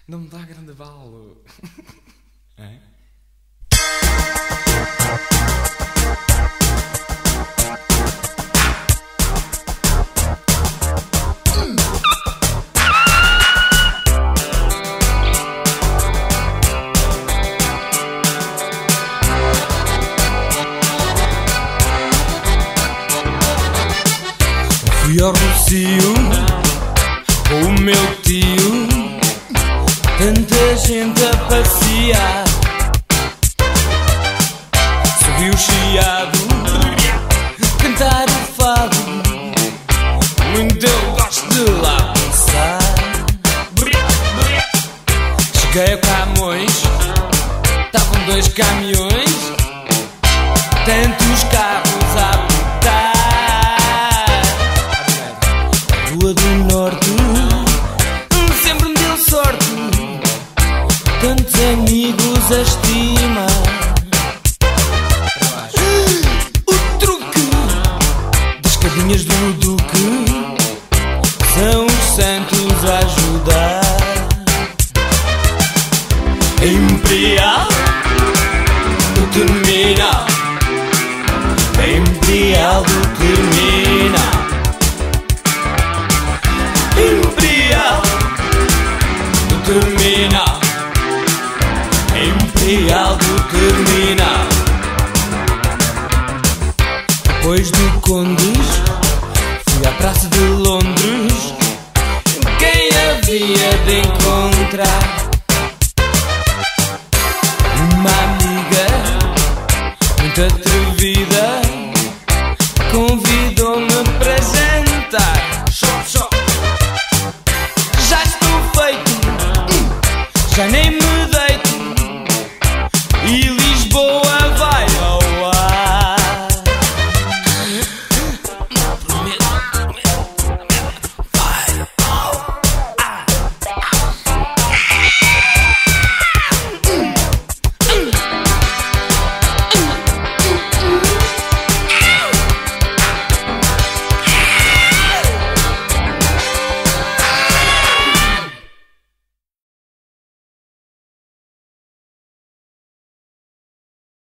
Não me dá grande balo. É? Fui ao Rocio com o meu tio, tanta gente a passear. Subi o chiado, cantar o fado, muito eu gosto de lá passar. Cheguei a Camões, estavam 2 caminhões, tantos carros a apitar. Rua do Norte, sempre me deu sorte, tantos amigos a estima. O truque das cadinhas do Duque são os santos a ajudar. Imperial do Terminal, Imperial do Terminal, Imperial do Terminal, Imperial do Terminal. Depois do Condes, fui à Praça de Londres. Quem havia de encontrar? Uma amiga muito atrevida convidou-me para jantar. Já estou feito, já nem me